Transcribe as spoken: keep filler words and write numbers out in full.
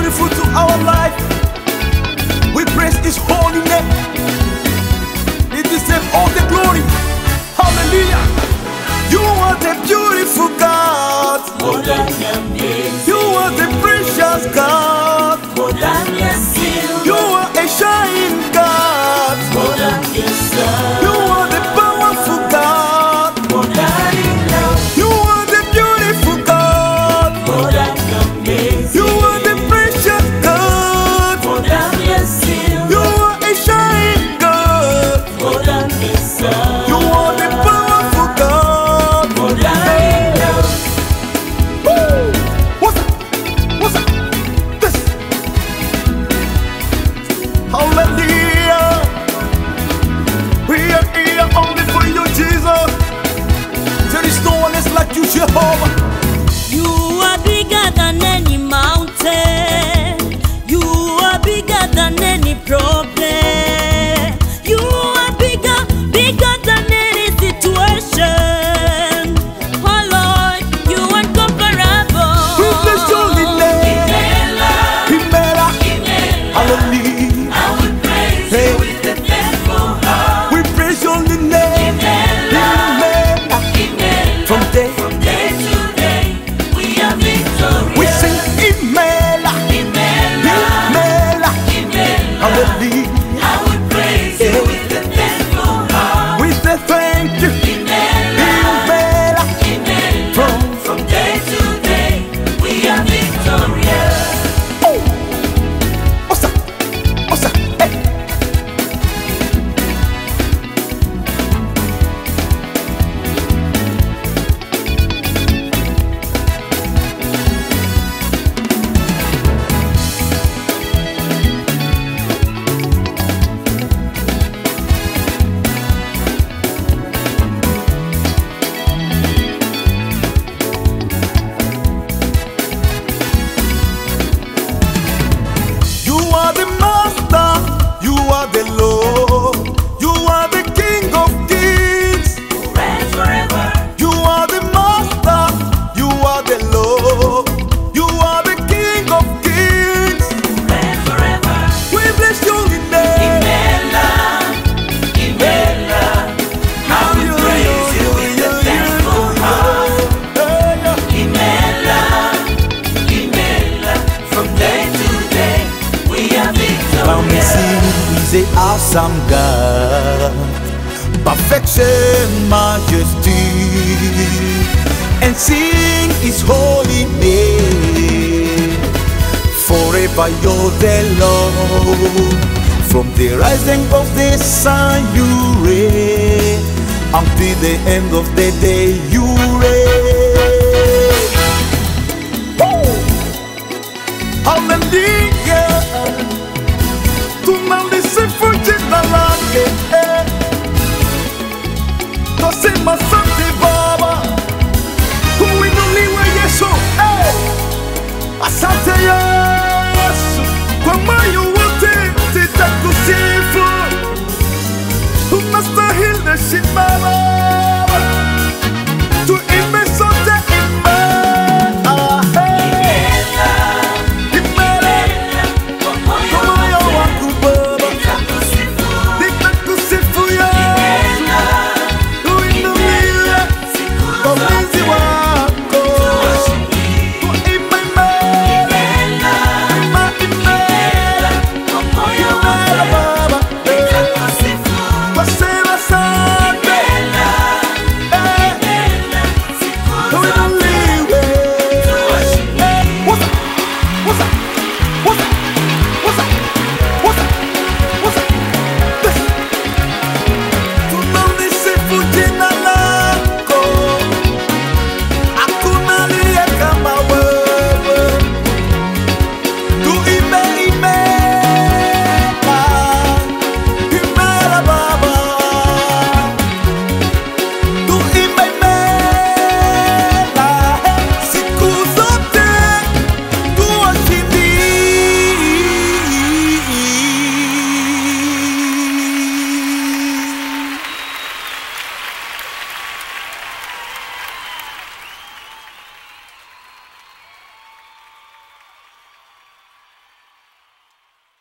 beautiful to our life. We praise His holy name. He deserves all the glory. Hallelujah. You are the beautiful God. You are the precious God. You are a shining God. You are the powerful God. You are the beautiful God. You are the precious God. You are a shining God. You are the powerful God. Woo! What's up? What's up? This. Hallelujah. We are here only for you, Jesus. There is no one else like you, Jehovah. You are bigger than any mountain. You are bigger than any problem. You are bigger, bigger than any situation. Oh Lord, you are incomparable. We bless your holy name. Himela. Hallelujah. I will praise you with a thankful heart. We praise your holy name. Himela. From day From day to day, we are victorious. we sing Himela. Himela. Hallelujah. I will praise you with a thankful heart. We say thank you. Himela. From From day to day, we are victorious. oh, what's up? What's up? Hey. You are the master, you are the Lord, you are the King of kings. And forever, You are the master, you are the Lord, you are the King of kings. and forever. We bless your holy name. I will praise you with a thankful heart. From day to day, we are victorious. He's the awesome God, perfection, majesty, and sing His holy name. Forever you're the Lord. From the rising of the sun you reign, until the end of the day you reign. Woo! Hallelujah. Tunalisifu jina lake, eh. Twasema asante